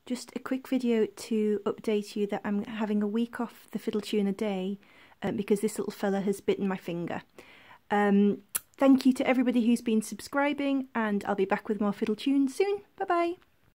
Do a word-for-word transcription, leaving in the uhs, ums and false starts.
Just a quick video to update you that I'm having a week off the fiddle tune a day um, because this little fella has bitten my finger. Um, thank you to everybody who's been subscribing, and I'll be back with more fiddle tunes soon. Bye bye!